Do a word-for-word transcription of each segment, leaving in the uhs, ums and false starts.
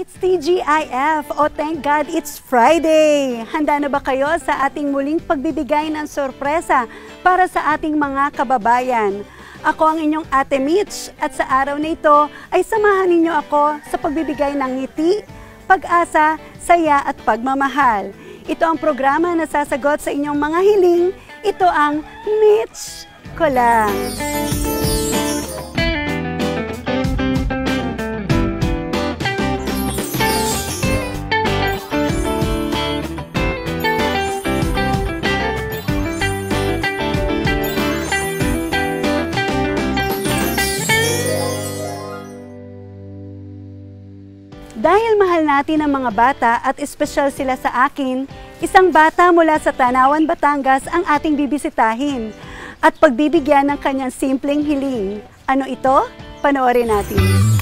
It's T G I F. Oh, thank God, it's Friday! Handa na ba kayo sa ating muling pagbibigay ng sorpresa para sa ating mga kababayan? Ako ang inyong Ate Mitch at sa araw na ito ay samahan ninyo ako sa pagbibigay ng ngiti, pag-asa, saya at pagmamahal. Ito ang programa na sasagot sa inyong mga hiling. Ito ang Mitch Ko Lang. Dahil mahal natin ang mga bata at espesyal sila sa akin, isang bata mula sa Tanawan, Batangas ang ating bibisitahin at pagbibigyan ng kanyang simpleng hiling. Ano ito? Panoorin natin.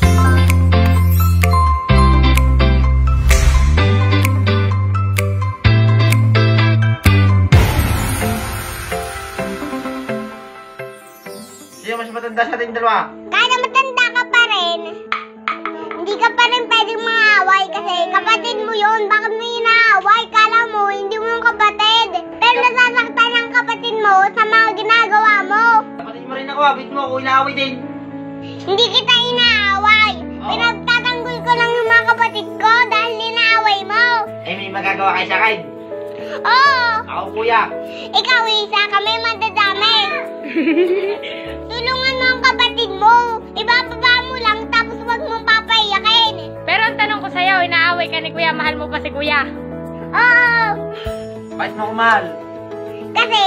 Sino mas matanda sa ating dalawa? Kahit matanda ka pa rin, hindi ka pa rin pwedeng maaway kasi kapatid mo yun. Bakit mo inaaway? Kala mo, hindi mo yung kapatid. Pero nasasaktan ang kapatid mo sa mga ginagawa mo. Kapatid mo rin ako, abit mo ako, inaaway din. Hindi kita inaaway. Oh. Pinagtatanggol ko lang yung mga kapatid ko dahil inaaway mo. Eh, may magagawa kayo sa akin. Oo. Ako, kuya. Ikaw, isa, kami madadami. Tulungan mo ang kapatid mo. Ibababa mo lang tapos wag mong papayakin. Pero ang tanong ko sa'yo, inaaway ka ni Kuya, mahal mo pa si Kuya? Oo. Bakit mo kumahal? Kasi,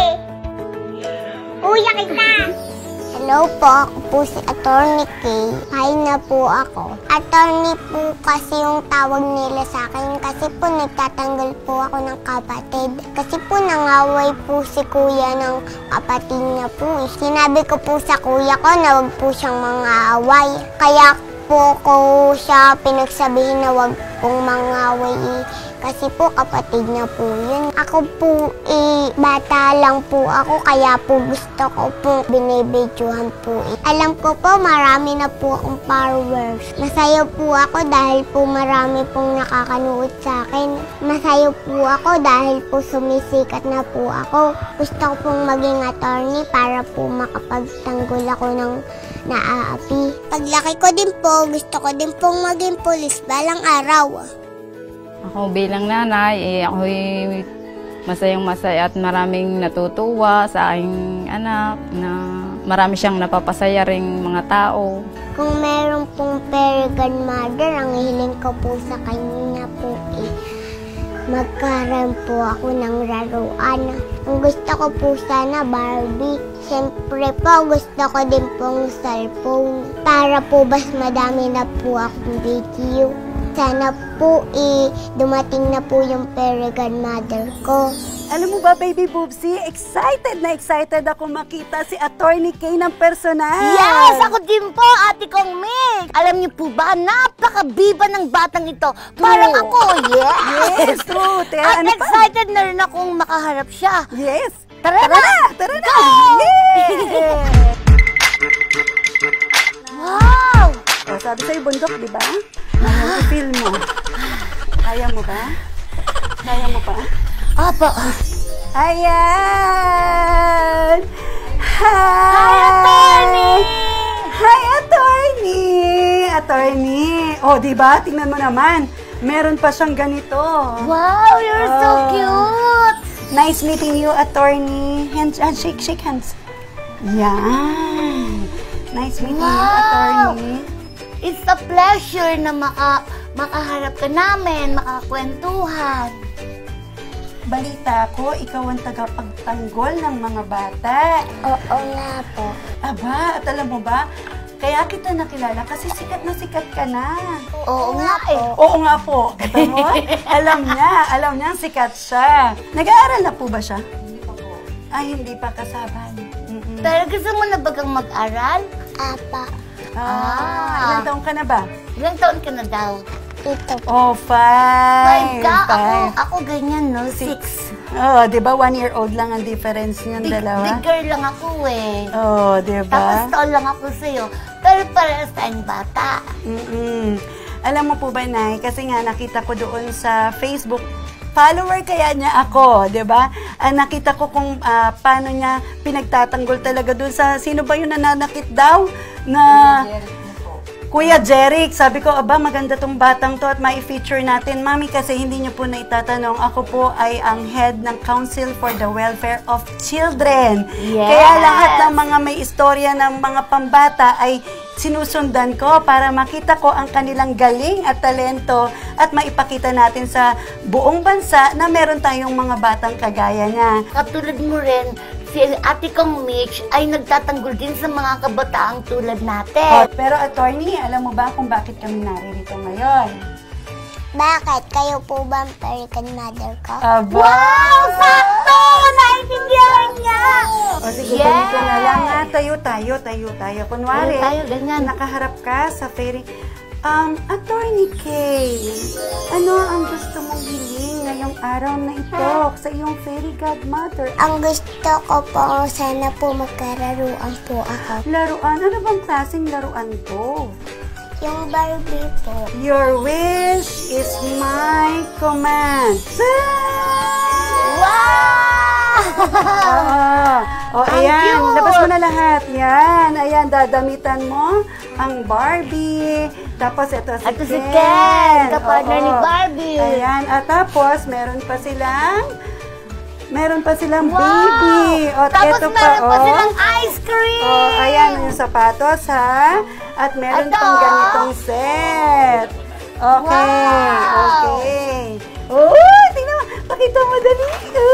kuya kita. Hello po, ako po si Attorney Kay. Hi na po ako. Attorney po kasi yung tawag nila sa akin kasi po nagtatanggol po ako ng kapatid. Kasi po nangaway po si kuya ng kapatid niya po. Sinabi ko po sa kuya ko na wag po siyang mangaway. Kaya po ko siya pinagsabihin na wag pong mangaway eh. Kasi po kapatid niya po yun. Ako po eh, bata lang po ako kaya po gusto ko po binibidyohan po eh. Alam ko po marami na po akong followers. Masaya po ako dahil po marami pong nakakanood sa akin. Masaya po ako dahil po sumisikat na po ako. Gusto ko pong maging attorney para po makapagtanggol ako ng naaapi. Paglaki ko din po, gusto ko din pong maging pulis balang araw. Ako bilang nanay, eh, ako'y masayang masaya at maraming natutuwa sa aking anak na marami siyang napapasaya ring mga tao. Kung meron pong fairy godmother, ang hiling ko po sa kanya po eh, magkaroon po ako ng laruan. Ang gusto ko po sana Barbie. Siyempre po, gusto ko din pong cellphone para po mas madami na po akong video. Sana po eh, dumating na po yung fairy godmother ko. Alam mo ba, Baby Boobsy, excited na excited ako makita si Attorney Kay ng personal. Yes! Ako din po, Ate Kong Meg! Alam niyo po ba, napakabiba ng batang ito. Parang ako, yes! Yes, true. Te, At ano pa? excited na rin akong makaharap siya. Yes. Tara, Tara na! Tara na! Yeah! Wow! O, sabi sa'yo, bundok, di ba? Ano, i-feel mo. Kaya mo ba? Kaya mo pa? Opo. Ayan! Hi! Hi, Attorney! Hi, Attorney! Attorney! O, di ba? Tingnan mo naman. Meron pa siyang ganito. Wow, you're so Oh. cute! Nice meeting you, Attorney. Hands, uh, shake, shake hands. Yan. Nice meeting you, Wow! Attorney. It's a pleasure na maka, makaharap ka namin, makakwentuhan. Balita ko, ikaw ang tagapagtanggol ng mga bata. Oo nga po. Aba, at alam mo ba, kaya kita nakilala kasi sikat na sikat ka na. Oo nga eh. Oo nga po. Ito mo, alam niya, alam niya sikat siya. Nag-aaral na po ba siya? Hindi pa po. Ay, hindi pa kasaban. Mm-mm. Pero gusto mo na bagang mag-aral? Apa. Ah, Ah. ilang taong ka na ba? Ilang taon ka na daw? Ito. Oh, five. Five ka? Ako, Five. ako ganyan, no? Six. Oh, di ba? One year old lang ang difference niyan, Big, dalawa? big girl lang ako eh. Oh, di Tapos ba? tall lang ako sa'yo. Pero parehas tayong bata. Mm-mm. Alam mo po ba, Nay, kasi nga nakita ko doon sa Facebook, follower kaya niya ako, di ba? Uh, nakita ko kung uh, paano niya pinagtatanggol talaga doon sa, sino ba yung nananakit daw? Na Kuya Jeric, sabi ko, aba, maganda tong batang to at mai-feature natin. Mami, kasi hindi niyo po na itatanong, ako po ay ang head ng Council for the Welfare of Children. Yes. Kaya lahat ng mga may istorya ng mga pambata ay sinusundan ko para makita ko ang kanilang galing at talento at maipakita natin sa buong bansa na meron tayong mga batang kagaya niya. Katulad mo rin, si Ate Kong Mitch ay nagtatanggol din sa mga kabataang tulad natin. Oh, pero attorney, alam mo ba kung bakit kami naririto ngayon? Bakit? Kayo po ba ang American mother ko? Aba! Wow! Sakto! Naintindihan niya! O sige, Yes! ganito na lang nga. Tayo, tayo, tayo, tayo. Kunwari, Tayo, tayo, ganyan. nakaharap ka sa ferry. Um, Attorney Kay, ano ang gusto mong hiling ngayong araw na ito sa iyong fairy godmother? Ang gusto ko po, sana po magkararuan po ako. Laruan? Ano bang klaseng laruan to? Yung Barbie po. Your wish is my command. Wow! Oo. O, Ang ayan. cute! Labas mo na lahat. Yan. Ayan, dadamitan mo ang Barbie. Tapos, ito si Ito Ken. si Ken, kapartner Oo. ni Barbie. Ayan. At tapos, meron pa silang meron pa silang Wow! baby. O, Tapos eto meron pa oh. silang ice cream! Oh, ayan yung sapatos, ha? At meron Ito. pang ganitong set. Okay. Wow! Okay. Oh, tingnan mo. Pakita mo dali.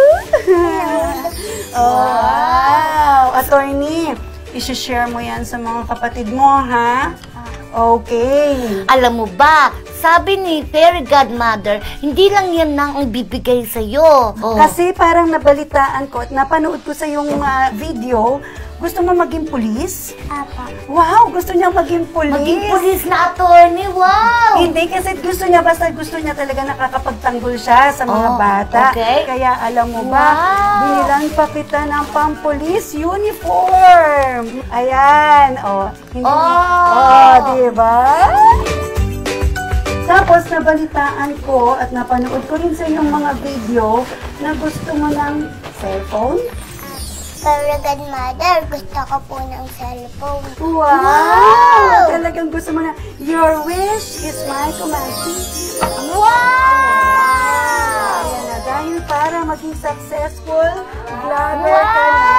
Oh, wow. Attorney, isi-share mo yan sa mga kapatid mo, ha? Okay. Alam mo ba, sabi ni Fairy Godmother, hindi lang yan nang ang bibigay sa'yo. Oh. Kasi parang nabalitaan ko at napanood ko sa yung uh, video, gusto mo maging pulis? Apa. Wow, gusto niya maging pulis. Maging pulis na attorney, wow! Hindi, kasi gusto niya, basta gusto niya talaga nakakapagtanggol siya sa mga Oh, bata. okay. Kaya alam mo ba, Wow. binilan pa kita ng pampulis uniform. Ayan, oh. Hindi, Oh. oh, diba? Tapos, nabalitaan ko at napanood ko rin sa iyong mga video na gusto mo ng cellphone. Fairy Godmother, gusto ko po ng cellphone. Wow! Wow! Talagang gusto mo na, your wish is my command. Wow! Ayan na, dahil para maging successful, vlogger Wow! ka na.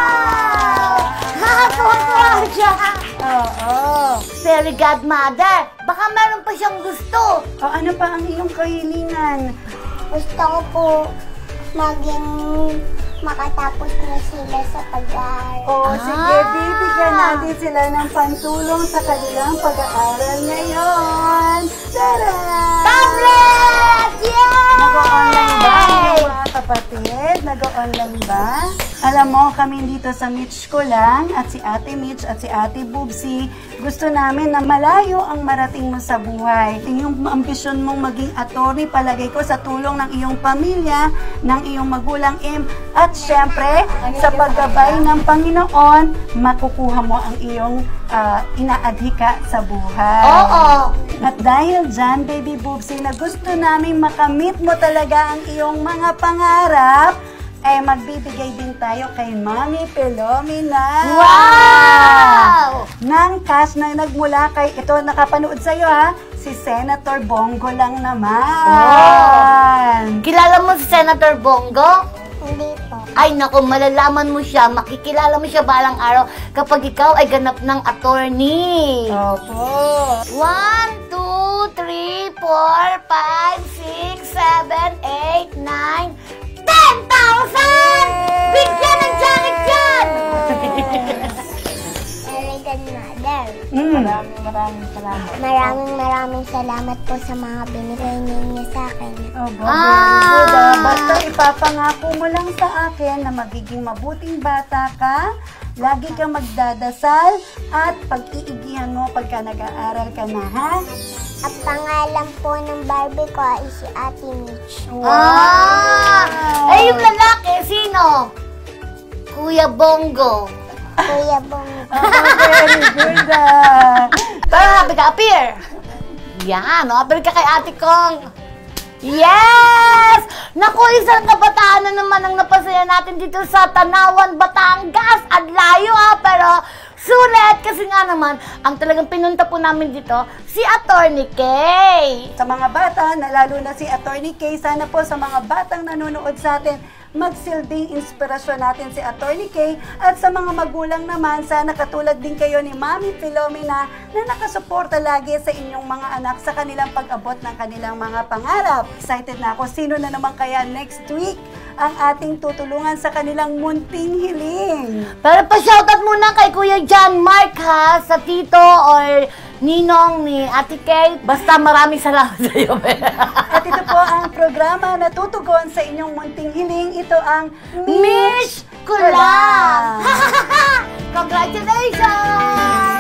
Nakakatuwa siya! Oo. Fairy Godmother, baka meron pa siyang gusto. O, ano pa ang iyong kahilingan? Gusto ko po maging makatapos na sila sa pag-aaral. O, Ah. sige, bibigyan natin sila ng pantulong sa kanilang pag-aaral ngayon. Tara! Tablet! Yay! Nag-online ba ang mga kapatid? Nag-online ba? Alam mo, kami dito sa Mitch ko lang at si Ate Mitch at si Ate Bubsy, gusto namin na malayo ang marating mo sa buhay. Yung ambisyon mong maging attorney, palagay ko sa tulong ng iyong pamilya, ng iyong magulang im, at syempre, sa paggabay ng Panginoon, makukuha mo ang iyong uh, inaadhika sa buhay. Oo. At dahil dyan, Baby Bubsy, na gusto namin makamit mo talaga ang iyong mga pangarap, eh magbibigay din tayo kay Mami Pelomena. Wow! Ng cash na nagmula kay, ito nakapanood sa'yo ha, si Senator Bongo lang naman. Kilala mo si Senator Bongo? Hindi po. Ay naku, malalaman mo siya, makikilala mo siya balang araw kapag ikaw ay ganap ng attorney. Opo. One, two, three, four, five, six, seven, eight, nine, ten thousand! Bigyan ng jacket yan! Fairy Godmother, Mm. Maraming maraming salamat. maraming maraming salamat po sa mga binigay ninyo sa akin. Opo, Ah. very good, ah. Basta ipapangako mo lang sa akin na magiging mabuting bata ka, lagi kang magdadasal, at pag-iigihan mo pagka nag-aaral ka na, ha? At pangalan po ng Barbie ko ay si Ate Mitch. Ah! Ay, yung lalaki, sino? Kuya Bongo. Kuya Bong. Oh, very good, ah. Tara, bigla, appear! Yan, no? Pero ka kay ate kong. Yes! Naku, isang kabataan na naman ang napasaya natin dito sa Tanawan, Batangas. At layo ah, pero sulit kasi nga naman, ang talagang pinunta po namin dito, si Attorney Kay. Sa mga bata, na lalo na si Attorney Kay, sana po sa mga batang nanonood sa atin, magsilbing inspirasyon natin si Attorney Kay. At sa mga magulang naman, sana katulad din kayo ni Mami Filomena na nakasuporta lagi sa inyong mga anak sa kanilang pag-abot ng kanilang mga pangarap. Excited na ako, sino na naman kaya next week ang ating tutulungan sa kanilang munting hiling. Pero pa-shoutout muna kay Kuya John Mark ha, sa tito or ninong ni Ate Kay. Basta maraming salamat sa iyo. At ito po ang programa na tutugon sa inyong munting hiling. Ito ang Miss Kulang! Congratulations!